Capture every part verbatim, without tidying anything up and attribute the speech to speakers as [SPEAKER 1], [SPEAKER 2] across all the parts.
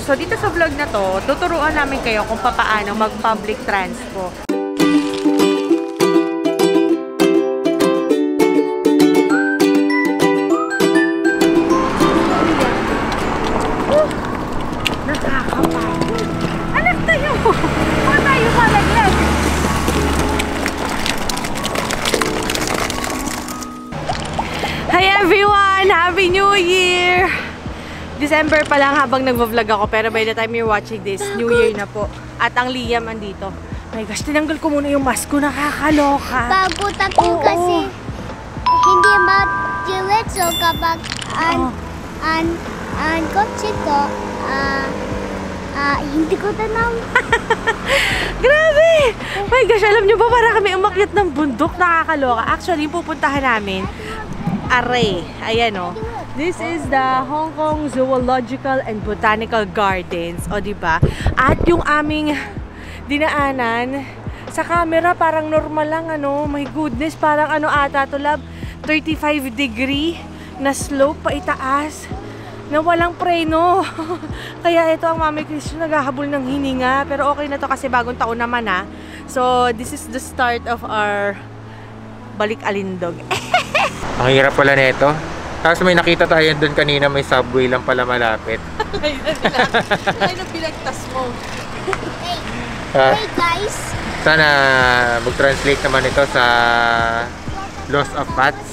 [SPEAKER 1] So dito sa vlog na to, tuturuan namin kayo kung paano mag-public transport. Oh, nakakapagod. Anak tayo! O tayo malaglag! Hi everyone! Happy New Year! December pa lang habang nagvo-vlog ako, pero by the time you're watching this, New Year na po. At ang Liam andito. My gosh, tinanggal ko muna yung mask ko, nakakaloka.
[SPEAKER 2] Pagod ako kasi hindi ma-diretso kapag an, an, an kotse ko, ah, ah, hindi ko tanaw.
[SPEAKER 1] Grabe! My gosh, alam nyo ba, para kami umakyat ng bundok, nakakaloka. Actually, pupuntahan namin, Aray, ayan o. This is the Hong Kong Zoological and Botanical Gardens, o diba? At yung aming dinaanan sa camera parang normal lang, ano, my goodness, parang ano ata to, love, thirty-five degree na slope pa itaas na walang preno. Kaya ito ang Mami Christian naghahabol ng hininga, pero okay na to kasi bagong taon naman, ha. So this is the start of our balik Alindog.
[SPEAKER 3] Ang hirap pala nito. Tapos may nakita tayo doon kanina, may subway lang pala malapit.
[SPEAKER 1] Ngayon na nila. Ngayon na pinagtas mo.
[SPEAKER 2] Hey,
[SPEAKER 3] Uh,
[SPEAKER 2] hey guys.
[SPEAKER 3] Sana mag-translate naman ito sa loss of paths.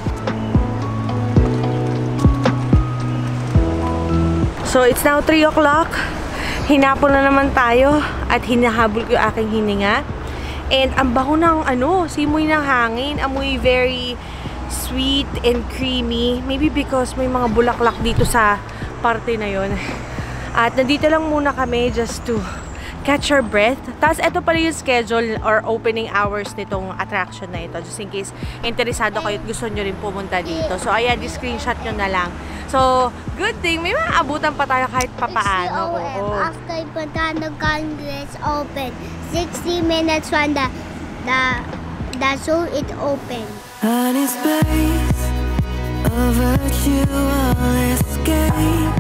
[SPEAKER 1] So it's now three o'clock. Hinapon na naman tayo at hinahabol ko yung aking hininga. And ang baho ng ano, simoy ng hangin, amoy very sweet and creamy. Maybe because may mga bulaklak dito sa parte na yon. At nandito lang muna kami just to catch our breath. Tapos ito pala yung schedule or opening hours nitong attraction na ito. Just in case interesado kayo at gusto nyo rin pumunta dito. So ayan, di-screenshot nyo na lang. So, good thing, may mga abutan pa tayo kahit papaano. Oo.
[SPEAKER 2] After Botanical Congress open, sixty minutes from the, the, the zoo it open.
[SPEAKER 4] And in space, a virtual escape.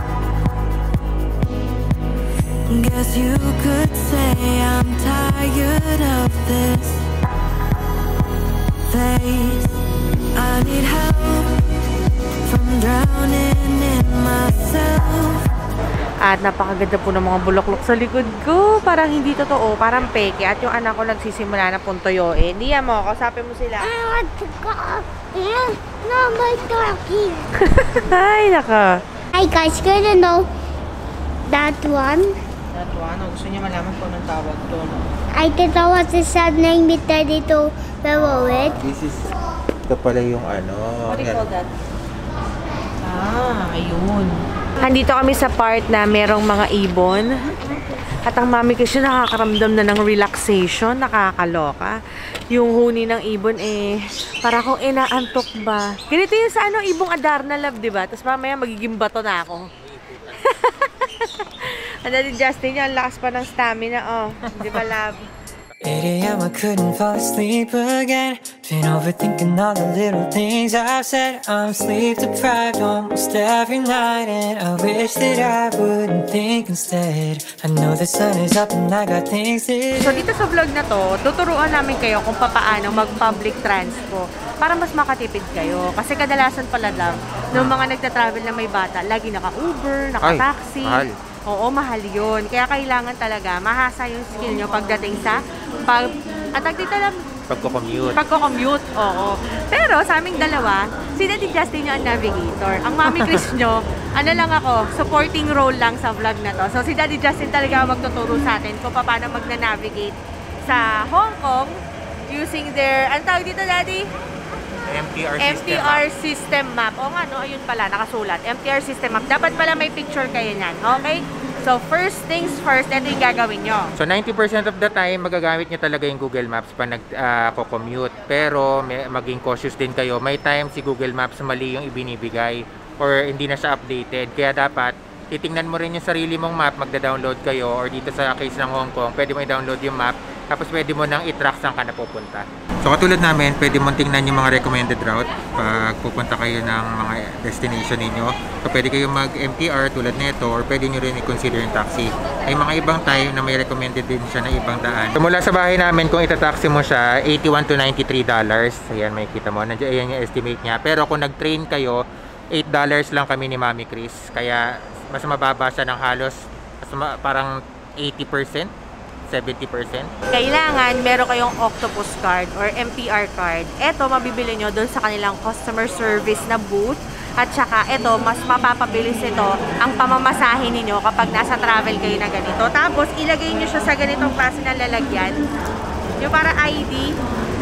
[SPEAKER 4] Guess you could say I'm tired of this place. I need help from drowning in myself.
[SPEAKER 1] At napakaganda po ng mga bulaklak sa likod ko. Parang hindi totoo, parang peke. At yung anak ko nagsisimula na puntoyoin. Hindi yan mo, kausapin mo sila.
[SPEAKER 2] I want to go in. No, my doggy.
[SPEAKER 1] Ay, naka.
[SPEAKER 2] Hi guys, can you know that one?
[SPEAKER 1] That one, gusto niya malaman kung anong tawag doon.
[SPEAKER 2] I didn't know what the sad name meter dito favorite.
[SPEAKER 3] This is, ito pala yung ano.
[SPEAKER 1] What do you call that? Ah, ayun. Andito kami sa part na merong mga ibon. At ang Mami kasi nakakaramdam na ng relaxation, nakakaloka. Yung huni ng ibon eh, para kung inaantok ba. Ganito yung sa ano, ibong Adarna, love, diba? Tapos mamaya magiging bato na ako. Ano din Justin, yung lakas pa ng stamina, oh. Diba, love?
[SPEAKER 4] eight A M I couldn't fall asleep again. Been overthinking all the little things I've said. I'm sleep deprived almost every night, and I wish that I wouldn't think instead. I know the sun is up and I got things to do.
[SPEAKER 1] So dito sa vlog na to, tuturuan namin kayo kung paano mag-public transport para mas makatipid kayo. Kasi kadalasan pala lang, ng mga nagta-travel na may bata, lagi naka-Uber, naka-taxi.
[SPEAKER 3] Ay, mahal.
[SPEAKER 1] Oo, mahal yun. Kaya kailangan talaga mahasa yung skill nyo pagdating sa pag atag dito lang
[SPEAKER 3] Pagko-commute.
[SPEAKER 1] Pagko-commute, oo. Pero sa aming dalawa, si Daddy Justin yung navigator. Ang Mami Chris nyo, ano lang ako, supporting role lang sa vlog na to. So si Daddy Justin talaga magtuturo sa atin kung paano magna-navigate sa Hong Kong using their, ano tawag dito, Daddy?
[SPEAKER 3] M T R
[SPEAKER 1] M T
[SPEAKER 3] system
[SPEAKER 1] R
[SPEAKER 3] map.
[SPEAKER 1] system map. O nga, no? Ayun pala, nakasulat. M T R system map. Dapat pala may picture kayo niyan. Okay? So, first things first, ito yung gagawin nyo.
[SPEAKER 3] So, ninety percent of the time, magagamit nyo talaga yung Google Maps pa nag-commute. Uh, Pero, may, maging cautious din kayo. May time si Google Maps mali yung ibinibigay or hindi na siya updated. Kaya dapat, titingnan mo rin yung sarili mong map, magda-download kayo, or dito sa case ng Hong Kong, pwede mo i-download yung map, tapos pwede mo nang i-track saan ka napupunta. So katulad namin, pwede mong tingnan yung mga recommended route pag pupunta kayo ng mga destination ninyo. So pwede kayo mag-M T R tulad nito or pwede nyo rin i-consider yung taxi. May mga ibang time na may recommended din siya na ibang daan. So mula sa bahay namin, kung itataxi mo siya, eighty-one to ninety-three dollars. Ayan, may kita mo. Nandiyan, ayan yung estimate niya. Pero kung nag-train kayo, eight dollars lang kami ni Mami Chris. Kaya mas mababa siya ng halos, mas ma parang eighty percent. seventy percent.
[SPEAKER 1] Kailangan meron kayong Octopus card or M T R card. Ito, mabibili nyo doon sa kanilang customer service na booth. At saka, ito, mas mapapabilis ito ang pamamasahin ninyo kapag nasa travel kayo na ganito. Tapos, ilagay nyo siya sa ganitong klase na lalagyan. Yung para I D.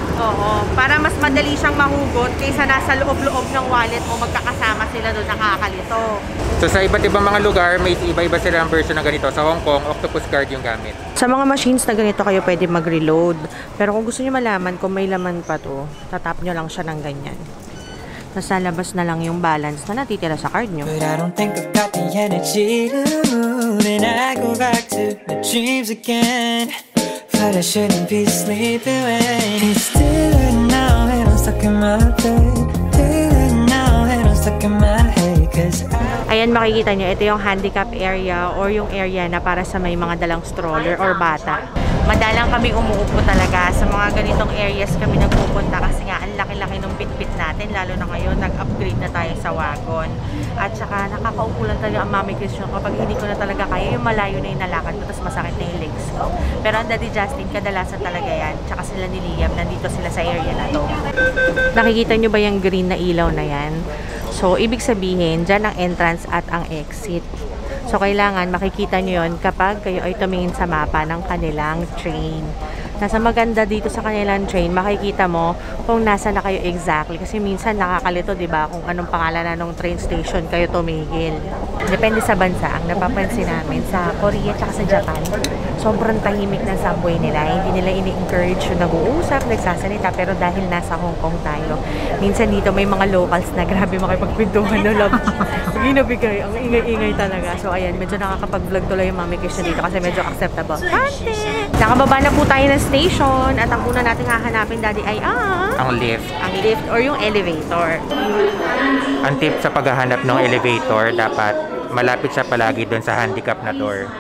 [SPEAKER 1] Oo. Para mas madali siyang mahugot kaysa nasa loob-loob ng wallet mo, magkakasama sila doon, nakakalito.
[SPEAKER 3] So sa iba't ibang mga lugar, may iba-iba silang version na ganito. Sa Hong Kong, Octopus card yung gamit.
[SPEAKER 1] Sa mga machines na ganito kayo pwede mag-reload. Pero kung gusto niyo malaman kung may laman pa to, tatap nyo lang siya ng ganyan. Tapos nalabas na lang yung balance na natitira sa card nyo.
[SPEAKER 4] But I don't think I've got the energy to move, and I go back to my dreams again. But I shouldn't be sleeping when it's still right now and I'm stuck in my bed. Still right now and I'm stuck in my head. Cause I...
[SPEAKER 1] Ayan, makikita nyo, ito yung handicap area or yung area na para sa may mga dalang stroller or bata. Madalang kami umuupo talaga sa mga ganitong areas kami nagpupunta kasi nga ang laki-laki ng bitbit natin, lalo na ngayon nag-upgrade na tayo sa wagon. At saka nakakaupo lang talaga ang Mami Chris kapag hindi ko na talaga kaya, yung malayo na yung nalakad ko tapos masakit na yung legs ko. Pero ang Daddy Justin, kadalasan talaga yan. Tsaka sila ni Liam, nandito sila sa area na to. Nakikita nyo ba yung green na ilaw na yan? So, ibig sabihin, dyan ang entrance at ang exit. So, kailangan makikita nyo yon kapag kayo ay tumingin sa mapa ng kanilang train. Nasa maganda dito sa kanilang train, makikita mo kung nasa na kayo exactly. Kasi minsan nakakalito, di ba, kung anong pangalan na ng train station kayo tumigil. Depende sa bansa. Ang napapansin namin sa Korea at sa Japan, sobrang tahimik ng subway nila. Hindi nila ini-encourage yung nag-uusap, nagsasalita. Pero dahil nasa Hong Kong tayo, minsan dito may mga locals na grabe makipagpintuhan no love. Ginabigay, ang ingay-ingay talaga. So ayan, medyo nakakapag-vlog tuloy yung Mami Chris dito kasi medyo acceptable. Content! Nakababa na po tayo ng station at ang una natin hahanapin, Daddy, ay ah,
[SPEAKER 3] Ang lift.
[SPEAKER 1] ang lift or yung elevator.
[SPEAKER 3] Ang tip sa paghahanap ng elevator, dapat malapit siya palagi doon sa handicap na door.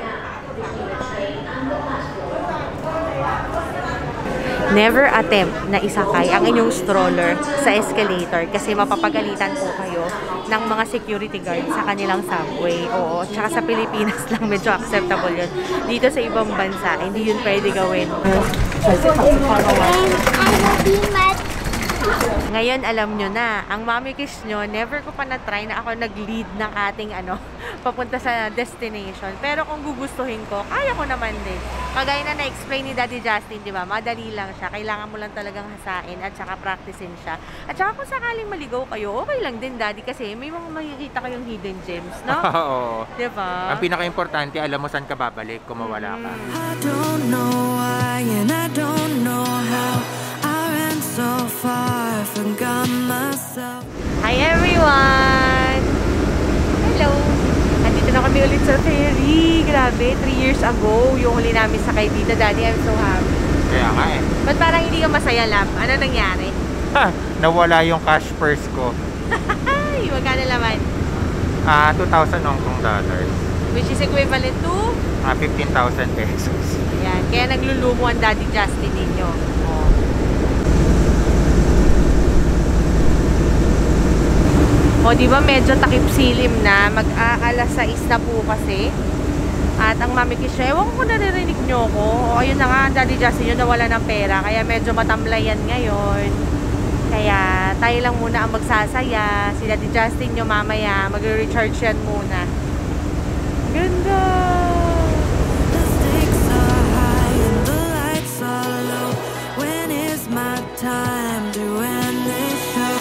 [SPEAKER 1] Never attempt na isakay ang inyong stroller sa escalator kasi mapapagalitan po kayo ng mga security guard sa kanilang subway. Oo, tsaka sa Pilipinas lang medyo acceptable yun. Dito sa ibang bansa, hindi yun pwede gawin.
[SPEAKER 2] And I will be mad.
[SPEAKER 1] Ngayon, alam nyo na, ang Mami Kiss nyo, never ko pa na-try na ako nag-lead ng ating ano, papunta sa destination. Pero kung gugustuhin ko, kaya ko naman din. Kagaya na na-explain ni Daddy Justin, di ba? Madali lang siya. Kailangan mo lang talagang hasain at saka practicein siya. At saka kung sakaling maligaw kayo, okay lang din, Daddy, kasi may mga makikita kayong hidden gems, no?
[SPEAKER 3] Oo.
[SPEAKER 1] Di ba?
[SPEAKER 3] Ang pinaka-importante, alam mo saan ka babalik kung mawala ka.
[SPEAKER 4] I don't know why and I don't know how I ran so far, I forgot myself.
[SPEAKER 1] Hi everyone! Hello! Andito na kami ulit sa ferry. Grabe, three years ago yung huli namin sakay dito. Daddy, I'm so happy.
[SPEAKER 3] Kaya nga eh.
[SPEAKER 1] Ba't parang hindi ka masaya, Lab? Ano nangyari?
[SPEAKER 3] Ha! Nawala yung cash purse ko.
[SPEAKER 1] Ay, magkano naman?
[SPEAKER 3] Ah, two thousand Hong Kong dollars.
[SPEAKER 1] Which is equivalent to?
[SPEAKER 3] Ah, fifteen thousand pesos.
[SPEAKER 1] Ayan, kaya naglulumo ang Daddy Justin ninyo. Oh. O, di ba medyo takip silim na, mag-aalas sais na po kasi. At ang Mami Kiss, ewan ko kung naririnig nyo ko. O, ayun na nga, Daddy Justin yun nawala ng pera, kaya medyo matamlayan ngayon. Kaya tayo lang muna ang magsasaya. Si Daddy Justin nyo mamaya, mag-recharge yan muna. Ganda!
[SPEAKER 4] The stakes are high and the lights are low. When is my time to end this show?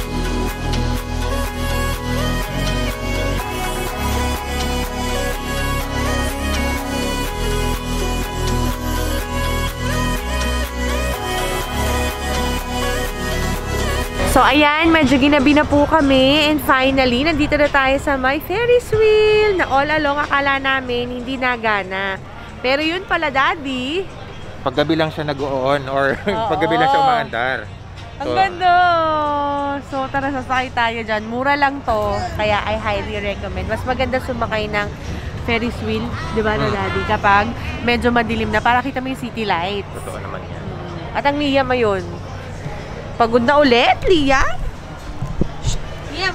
[SPEAKER 1] So, ayan, medyo ginabi na po kami. And finally, nandito na tayo sa my Ferris wheel na all along akala namin hindi nagana. Pero yun pala, Daddy.
[SPEAKER 3] Paggabi lang siya nag-on or
[SPEAKER 1] Oo.
[SPEAKER 3] paggabi lang siya umaandar.
[SPEAKER 1] Ang ganda! So, tara, sasakay tayo dyan. Mura lang to, kaya I highly recommend. Mas maganda sumakay ng Ferris wheel, di ba, no,
[SPEAKER 3] Hmm.
[SPEAKER 1] Daddy? Kapag medyo madilim na, para kita mo yung city lights.
[SPEAKER 3] Totoo naman yan.
[SPEAKER 1] At ang Liam ayun. Pagod na ulit, Liam? Shh, Liam!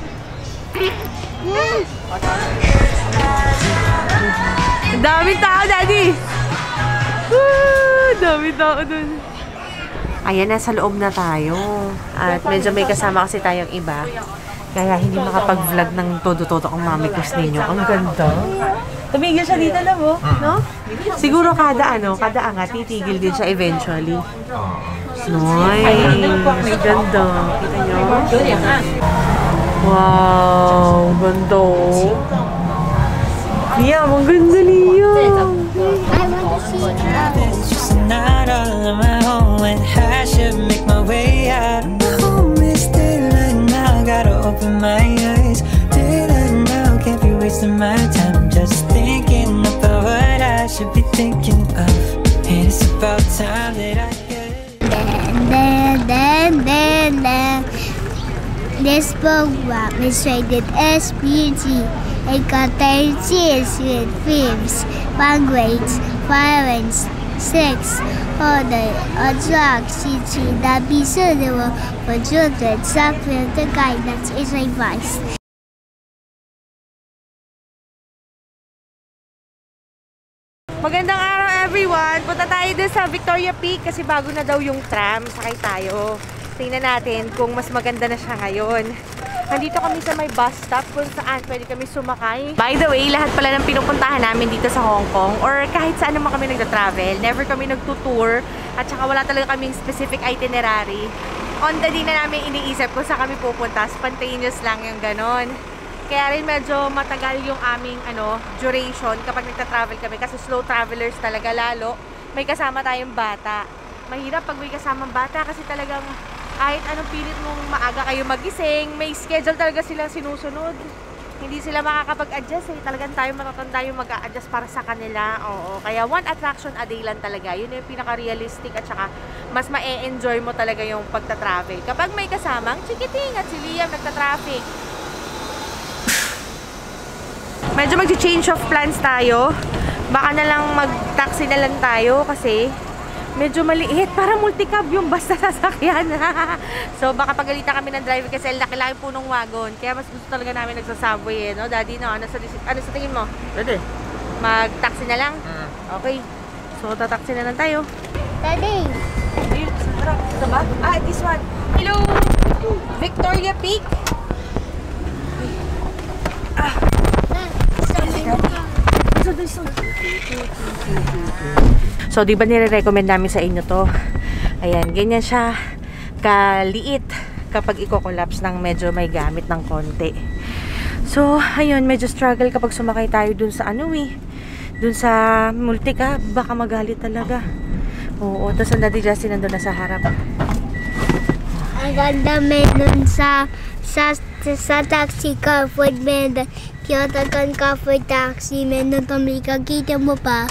[SPEAKER 1] Ang daming tao, Daddy! Woo! Daming tao dun. Ayan, nasa loob na tayo. At medyo may kasama kasi tayong iba. Kaya hindi makapag-vlog ng todo-todo ang mamikos ninyo. Ang ganda. Tumigil siya dito na mo, no? Siguro kada ano, kada angat, titigil din siya eventually. Noy, ang ganda. Kita nyo? Wow, ganda. Liam, ang ganda, Liam.
[SPEAKER 2] I want to see. Uh,
[SPEAKER 4] It's just not all on my own when I should make my way out. My home is daylight now, gotta open my eyes. Daylight now, can't be wasting my time just thinking about what I should be thinking of. And it's about time that I get it.
[SPEAKER 2] then, then, then, then. This program is rated S P G. It contains scenes with films, language, violence, sex, order, or drugs. It's not be suitable for children. Suffering the guidance is advised.
[SPEAKER 1] Magandang araw, everyone. Punta tayo din sa Victoria Peak kasi bago na daw yung tram. Sakay tayo. Tingnan natin kung mas maganda na siya ngayon. Nandito kami sa may bus stop kung saan pwede kami sumakay. By the way, lahat pala ng pinupuntahan namin dito sa Hong Kong or kahit saan naman kami nagta-travel, never kami nagtutour at saka wala talaga kaming specific itinerary. On the day na namin iniisip kung saan kami pupunta, spontaneous lang yung ganon. Kaya rin medyo matagal yung aming ano, duration kapag nagta-travel kami kasi slow travelers talaga lalo. May kasama tayong bata. Mahirap pag may kasamang bata kasi talagang kahit anong pilit mong maaga kayo magising, may schedule talaga silang sinusunod. Hindi sila makakapag-adjust eh. Talagang tayo matatanda yung mag-a-adjust para sa kanila. Oo. Kaya one attraction a day lang talaga. Yun yung pinaka-realistic at saka mas ma-e-enjoy mo talaga yung pagta-travel. Kapag may kasamang chikiting at si Liam nagta-traffic. Medyo mag-change of plans tayo. Baka na lang mag-taxi na lang tayo kasi medyo maliit. Para multicab yung basta sasakyan. So baka pagalitan kami ng driver kasi laki-laki po nung wagon. Kaya mas gusto talaga namin nagsasubway eh, no? Daddy, no? Ano sa, ano sa tingin mo?
[SPEAKER 3] Pwede.
[SPEAKER 1] Mag-taxi na lang?
[SPEAKER 3] Mm.
[SPEAKER 1] Okay. So tataxi na lang tayo.
[SPEAKER 2] Daddy.
[SPEAKER 1] Ayun, sa harap. Ito ba? Ah, this one. Hello! Victoria Peak. Ah. So, di ba nire-recommend namin sa inyo to? Ayan, ganyan siya kaliit kapag i-collapse ng medyo may gamit ng konti. So, ayun, medyo struggle kapag sumakay tayo dun sa ano eh. Dun sa multi-cab, baka magalit talaga. Oo, tapos ang Daddy Justin nandun na sa harap.
[SPEAKER 2] Ang ganda meron sa sa sa taxi car food meron. Kyoto car for taxi meron kami kakita mo pa.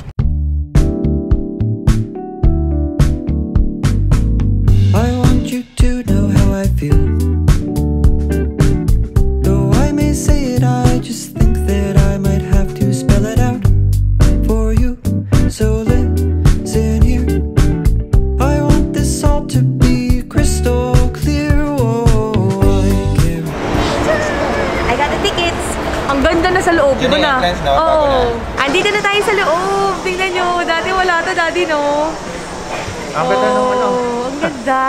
[SPEAKER 4] I want you to know how I feel. Though I may say it, I just think that I might have to spell it out for you. So listen here. I want this all to be crystal clear. Oh, I care.
[SPEAKER 1] I got the tickets. Ang ganda na sa loob.
[SPEAKER 3] Yun
[SPEAKER 1] Diba
[SPEAKER 3] na yung
[SPEAKER 1] na?
[SPEAKER 3] entrance, no? Bago
[SPEAKER 1] Oo.
[SPEAKER 3] na.
[SPEAKER 1] Andito na tayo sa loob. Tingnan nyo. Dati wala to, Daddy, no?
[SPEAKER 3] Ang ganda nung ano.
[SPEAKER 1] Oh, ang ganda.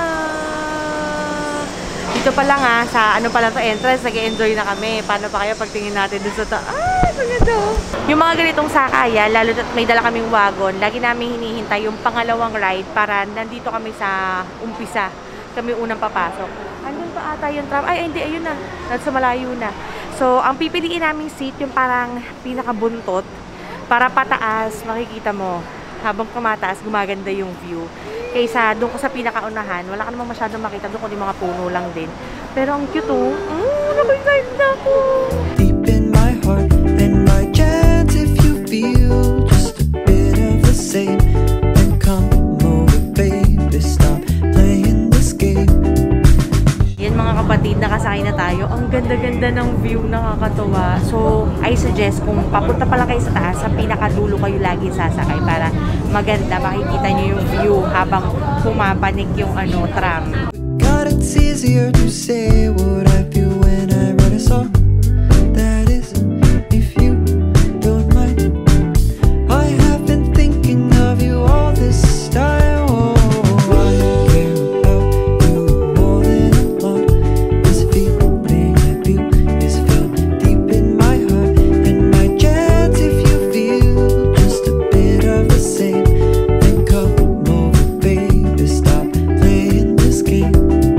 [SPEAKER 1] Dito pa lang ah, sa ano pa lang to entrance, nag-enjoy na kami. Paano pa kaya pagtingin natin dun sa taas? Ang ganda. Yung mga ganitong sakayan, lalo na may dala kaming wagon, lagi namin hinihintay yung pangalawang ride para nandito kami sa umpisa. Kami unang papasok. Andun pa ata yung tram. Ay, hindi, ayun na. Nasa malayo na. So, ang pipiliin naming seat, yung parang pinakabuntot, para pataas, makikita mo. Habang kumataas, gumaganda yung view. Kaysa doon ko sa pinakaunahan, wala ka namang masyadong makita doon kundi mga puno lang din. Pero ang cute oh. Mm, naku-excited na ako.
[SPEAKER 4] Deep in my heart and my chance, if you feel just a bit of the same, then come
[SPEAKER 1] nakakatuwa. So, I suggest kung papunta pala kayo sa taas, sa pinakadulo kayo lagi sasakay para maganda, makikita nyo yung view habang pumapanik yung ano, tram.
[SPEAKER 4] God, it's easier to say what I feel when I write a song. That is, if you don't mind. I have been thinking of you all this time. Oh, I care about you more than a lot. This feeling I feel is felt deep in my heart. And my chance, if you feel just a bit of the same, then come over, baby, stop playing this game.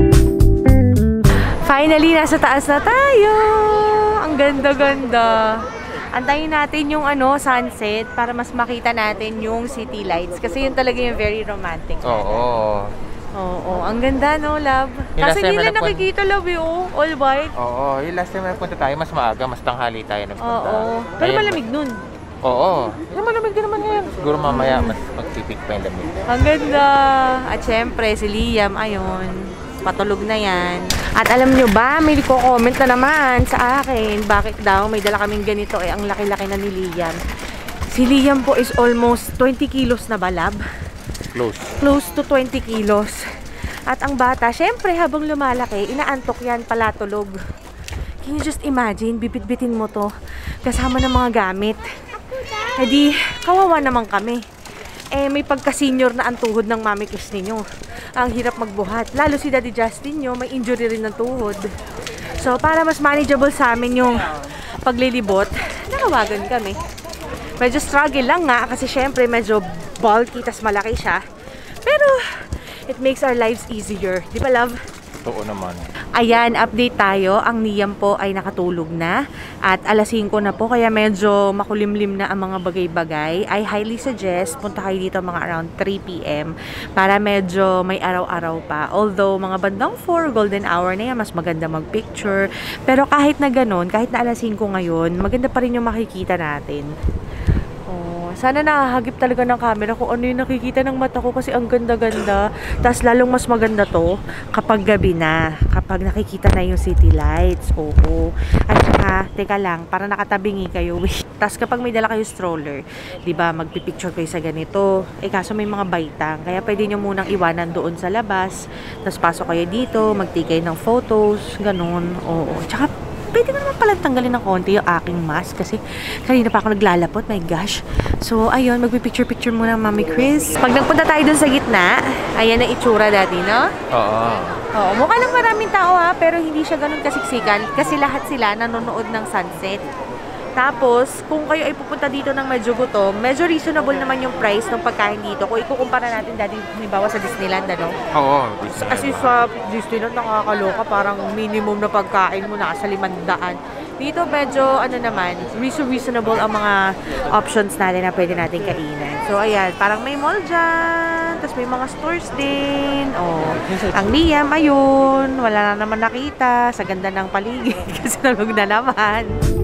[SPEAKER 1] Finally, nasa taas na tayo! Ang ganda-ganda! Antayin natin yung ano, sunset para mas makita natin yung city lights. Kasi yun talaga yung very romantic.
[SPEAKER 3] Oo.
[SPEAKER 1] Oo, ang ganda no, love?
[SPEAKER 3] Yung
[SPEAKER 1] Kasi
[SPEAKER 3] last time
[SPEAKER 1] hindi lang
[SPEAKER 3] na nagpun-
[SPEAKER 1] nakikita, love, eh, oh. All white.
[SPEAKER 3] Oo. Yung last time na nagpunta tayo, mas maaga, mas tanghali tayo nagpunta.
[SPEAKER 1] Oo. Pero
[SPEAKER 3] Ngayon,
[SPEAKER 1] malamig nun.
[SPEAKER 3] Oo. Yung malamig din naman ngayon. Siguro mamaya, mas magpipik pa yung lamig.
[SPEAKER 1] Ang ganda! At syempre, si Liam, ayun. Patulog na yan. At alam nyo ba, may ko-comment na naman sa akin. Bakit daw may dala kaming ganito? Eh, ang laki-laki na ni Liam. Si Liam po is almost twenty kilos na ba, lab?
[SPEAKER 3] Close.
[SPEAKER 1] Close to twenty kilos. At ang bata, syempre habang lumalaki, inaantok yan, palatulog. Can you just imagine, bibit-bitin mo to kasama ng mga gamit. Eh di, kawawa naman kami. Eh, may pagka-senior na ang tuhod ng mami kiss ninyo. Ang hirap magbuhat. Lalo si Daddy Justin nyo, may injury rin ng tuhod. So, para mas manageable sa amin yung paglilibot, nakawagan kami. Medyo struggle lang nga kasi syempre medyo bulky, tas malaki siya. Pero, it makes our lives easier. Di ba, love?
[SPEAKER 3] Totoo naman.
[SPEAKER 1] Ayan, update tayo. Ang Liam po ay nakatulog na. At alas singko na po, kaya medyo makulimlim na ang mga bagay-bagay. I highly suggest, punta kayo dito mga around three p m para medyo may araw-araw pa. Although, mga bandang four, golden hour na yan, mas maganda mag-picture. Pero kahit na ganun, kahit na alas singko ngayon, maganda pa rin yung makikita natin. Sana nakahagip talaga ng camera kung ano yung nakikita ng mata ko kasi ang ganda-ganda. Tapos lalong mas maganda to kapag gabi na. Kapag nakikita na yung city lights. Oo. At saka, teka lang, para nakatabingi kayo. Tapos kapag may dala kayo stroller, di ba magpipicture kayo sa ganito. Eh kaso may mga baitang. Kaya pwede nyo munang iwanan doon sa labas. Tapos pasok kayo dito, mag-take kayo ng photos, ganun. Oo. Tsaka, pwede ko naman palang tanggalin ng konti yung aking mask kasi kanina pa ako naglalapot, my gosh. So, ayun, magpipicture-picture muna Mami Chris. Pag nagpunta tayo dun sa gitna, ayan ang itsura dati, no?
[SPEAKER 3] Oo.
[SPEAKER 1] Oo, mukha lang maraming tao ha, pero hindi siya ganun kasiksikan kasi lahat sila nanonood ng sunset. Tapos, kung kayo ay pupunta dito ng medyo gutom, medyo reasonable naman yung price ng pagkain dito. Kung ikukumpara natin dati, halimbawa sa Disneyland, ano?
[SPEAKER 3] Oo.
[SPEAKER 1] Kasi sa Disneyland, nakakaloka, parang minimum na pagkain mo, nasa limandaan. Dito medyo, ano naman, reasonable ang mga options natin na pwede natin kainan. So, ayan, parang may mall dyan, tapos may mga stores din. Oh, ang Liam, ayun, wala na naman nakita, sa ganda ng paligid, kasi nalog na naman.